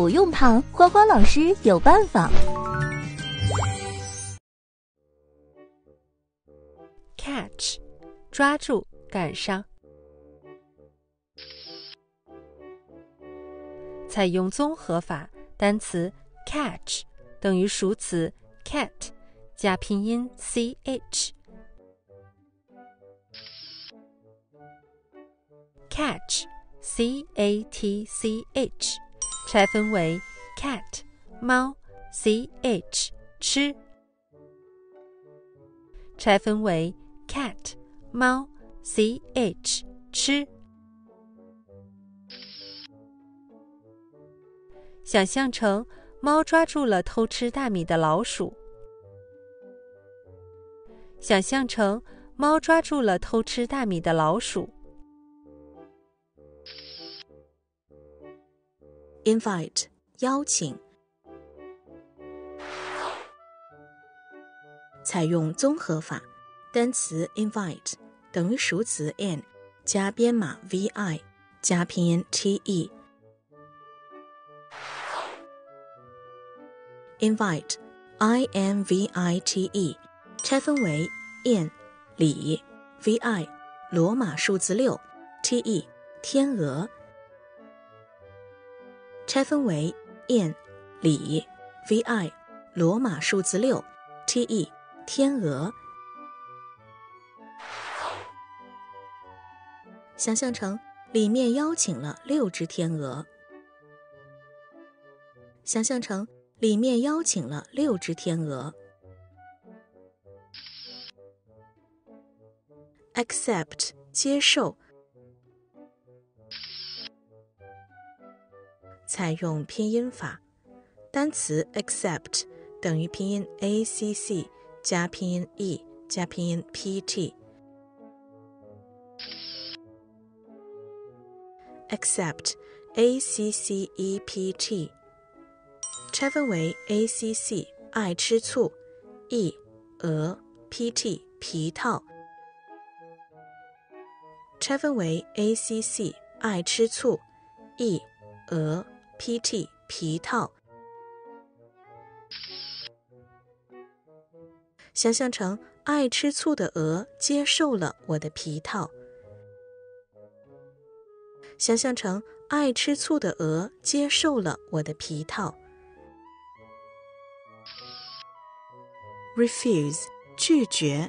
不用怕，花花老师有办法。 catch 抓住，赶上。采用综合法，单词 catch 等于数词 cat 加拼音 ch。 catch catch 拆分为 cat 猫 ch 吃，拆分为 cat 猫 ch 吃。想象成猫抓住了偷吃大米的老鼠。想象成猫抓住了偷吃大米的老鼠。 invite 邀请，采用综合法，单词 invite 等于数词 in 加编码 vi 加拼音 te。 invite invite 拆分为 in 礼 vi 罗马数字6 te 天鹅，拆分为 in 礼 vi 罗马数字6 te 天鹅。想象成里面邀请了6只天鹅。想象成里面邀请了6只天鹅。accept 接受，采用拼音法，单词 accept 等于拼音 acc 加拼音 e 加拼音 pt。 accept accept 拆分为 acc 爱吃醋 e 鹅 pt 皮套，拆分为 acc 爱吃醋 e 鹅 pt 皮套。想象成爱吃醋的鹅接受了我的皮套。想象成爱吃醋的鹅接受了我的皮套。refuse 拒绝，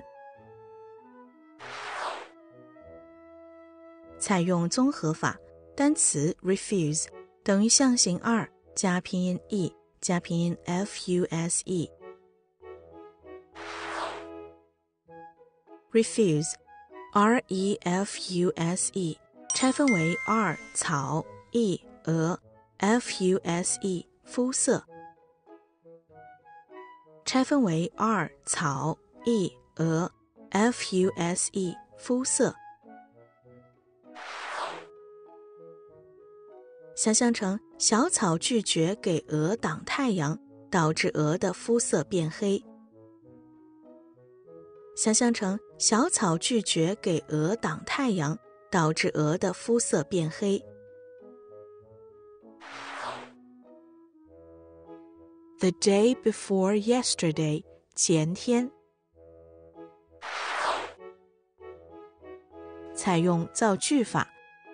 采用综合法，单词 refuse 等于象形2加拼音 e 加拼音 fuse。 refuse refuse 拆分为 r 草 e 鹅 fuse 肤色，拆分为 r 草 e 鹅 fuse 肤色。想象成小草拒绝给鹅挡太阳，导致鹅的肤色变黑。想象成小草拒绝给鹅挡太阳，导致鹅的肤色变黑。The day before yesterday 前天，采用造句法，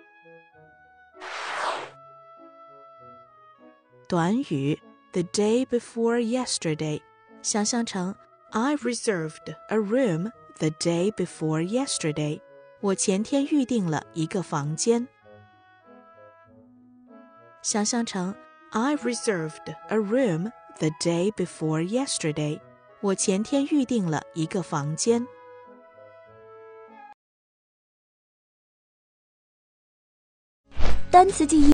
短语 the day before yesterday 想象成 I reserved a room the day before yesterday 我前天预定了一个房间。想象成 I reserved a room the day before yesterday 我前天预定了一个房间。 单词记忆